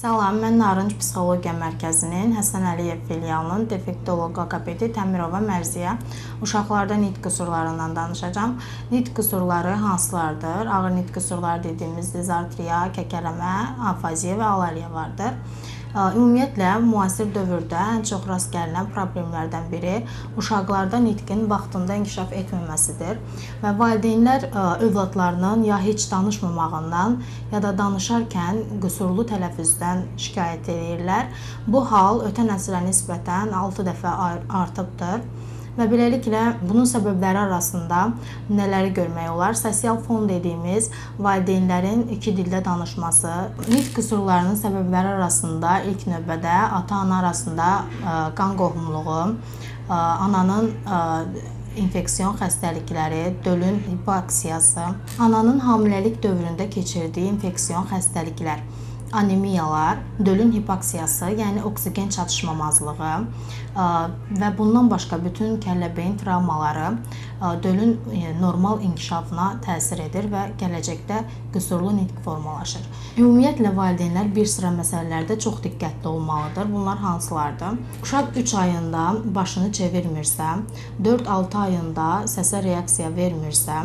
Salam, mən Narınc Psixologiya Mərkəzinin Həsən Əliyev filialının defektoloq logopedi Təmirova Mərziyə uşaqlarda nitq qüsurlarından danışacağam. Nitq qüsurları hansılardır? Ağır nitq qüsurları dediyimiz dizartriya, kəkələmə, afaziya və alariya vardır. Ümumiyyətlə, müasir dövrdə ən çox rast gəlinən problemlərdən biri uşaqlarda nitqin vaxtında inkişaf etməməsidir və valideynlər övladlarının ya heç danışmamağından, ya da danışarkən qüsurlu tələffüzdən şikayət edirlər. Bu hal ötən əsrə nisbətən 6 dəfə artıbdır. Və beləliklə, bunun səbəbləri arasında nələri görmək olar? Sosial fon dediyimiz valideynlərin iki dildə danışması. Nitq qüsurlarının səbəbləri arasında ilk növbədə ata-ana arasında qan qohumluğu, ananın infeksiyon xəstəlikləri, dölün hipoaksiyası, ananın hamiləlik dövründə keçirdiyi infeksiyon xəstəliklər, anemiyalar, dölün hipoksiyası, yəni oksigen çatışmamazlığı və bundan başqa bütün kəllə-beyin travmaları dölün normal inkişafına təsir edir və gələcəkdə qüsurlu nitq formalaşır. Ümumiyyətlə, valideynlər bir sıra məsələlərdə çox diqqətli olmalıdır. Bunlar hansılardır? Uşaq 3 ayında başını çevirmirsə, 4-6 ayında səsə reaksiya vermirsə,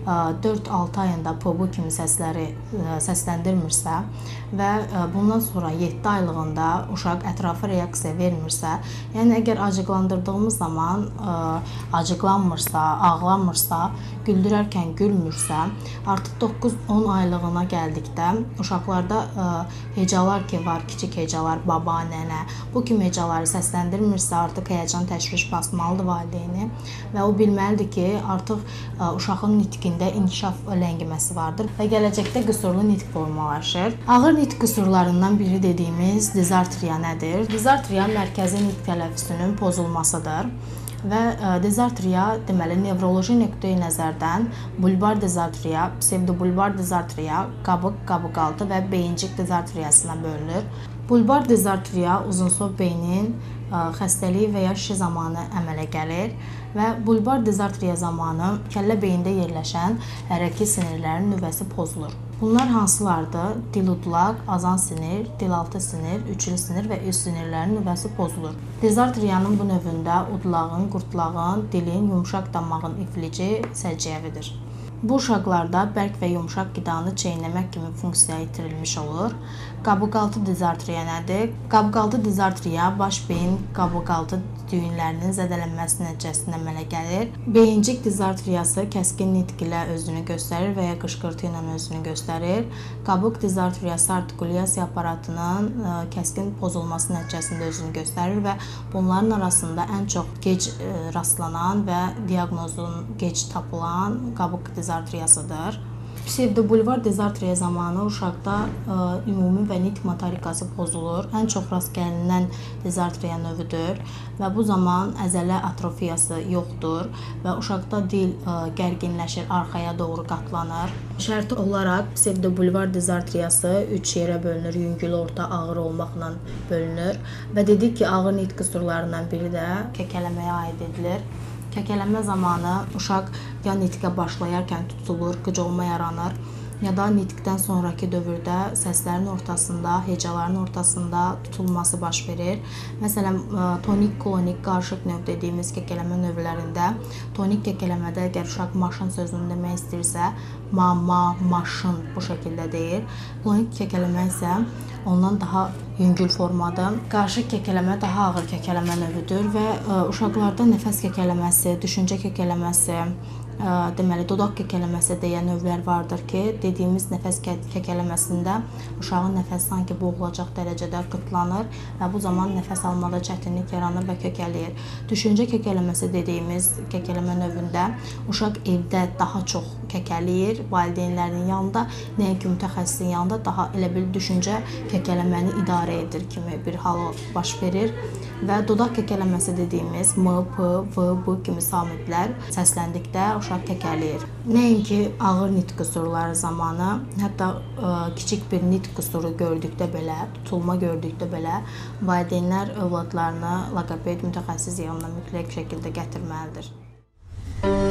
4-6 ayında pobu kimi səsləri səsləndirmirsə və bundan sonra 7 aylığında uşaq ətrafa reaksiya vermirsə, yəni əgər acıqlandırdığımız zaman acıqlanmırsa, ağlamırsa, güldürərkən gülmürsə, artıq 9-10 aylığına gəldikdə uşaqlarda hecalar ki var, kiçik hecalar, baba, nənə, bu kimi hecaları səsləndirmirsə, artıq həyəcan, təşviş basmalıdır valideyni və o bilməlidir ki, artıq uşağın nitqində inkişaf ləngiməsi vardır və gələcəkdə qüsurlu nitq formalaşır. Ağır nitq qüsurlarından biri dediyimiz dizartriya nədir? Dizartriya mərkəzi nitq tələffüzünün pozulmasıdır. Və dizartriya, deməli, nevroloji nöqteyi nəzərdən bulbar dizartriya, pseudobulbar dizartriya, qabıq, qabıqaltı və beyincik dizartriyasına bölünür. Bulbar dizartriya uzunsov beynin xəstəliyi və ya şişi zamanı əmələ gəlir və bulbar dizartriya zamanı kəllə beyində yerləşən hərəki sinirlərin nüvəsi pozulur. Bunlar hansılardır? Diludlaq, azan sinir, dilaltı sinir, üçlü sinir və üst sinirlərin nüvəsi pozulur. Dizartriyanın bu növündə udlağın, qurtlağın, dilin, yumşaq damağın iflici səciyyəvidir. Bu uşaqlarda bərk və yumşaq qidanı çeynəmək kimi funksiya itirilmiş olur. Qabıqaltı dizartriya nədir? Qabıqaltı dizartriya baş beyin qabıqaltı düyünlərinin zədələnməsi nəticəsində əmələ gəlir. Beyincik dizartriyası kəskin nitq ilə özünü göstərir və ya qışqırtı ilə özünü göstərir. Qabıq dizartriyası artikulyasiya aparatının kəskin pozulması nəticəsində özünü göstərir və bunların arasında ən çox gec rastlanan və diaqnozun gec tapılan qabıq dizartriyasıdır. Pseudobulvar dizartriya zamanı uşaqda ümumi və nitq motorikası pozulur. Ən çox rast gəlinən dizartriya növüdür və bu zaman əzələ atrofiyası yoxdur və uşaqda dil gərginləşir, arxaya doğru qatlanır. Şərti olaraq pseudobulvar dizartriyası 3 yerə bölünür, yüngül, orta, ağır olmaqla bölünür və dedik ki, ağır nitq qüsurlarından biri də kəkələməyə aid edilir. Kəkələmə zamanı uşaq ya nitqə başlayarkən tutulur, qıcolma yaranır, ya da nitqdən sonraki dövrdə səslərin ortasında, hecaların ortasında tutulması baş verir. Məsələn, tonik, klonik, qarışıq növ dediyimiz kəkələmə növlərində, tonik kəkələmədə əgər uşaq maşın sözünü demək istəyirsə, mama, maşın bu şəkildə deyir. Klonik kəkələmə isə ondan daha yüngül formadır. Qarışıq kəkələmə daha ağır kəkələmə növüdür və uşaqlarda nəfəs kəkələməsi, düşüncə kəkələməsi, deməli, dodaq kəkələməsi deyən növlər vardır ki, dediyimiz nəfəs kəkələməsində uşağın nəfəsi sanki boğulacaq dərəcədə qıtlanır və bu zaman nəfəs almada çətinlik yaranır və kökələyir. Düşüncə kəkələməsi dediyimiz kəkələmə növündə uşaq evdə daha çox kəkələyir, valideynlərinin yanında, nəinki mütəxəssisin yanında daha elə bil düşüncə kəkələməni idarə edir kimi bir hal baş verir və dodaq kəkələməsi dediyimiz M, P, V, B kimi samitlər səsləndikdə uşaq kəkələyir. Nəinki ağır nitq qüsurları zamanı, hətta kiçik bir nitq qüsuru gördükdə belə, tutulma gördükdə belə valideynlər övladlarını loqoped mütəxəssis yanına mütləq şəkildə gətirməlidir.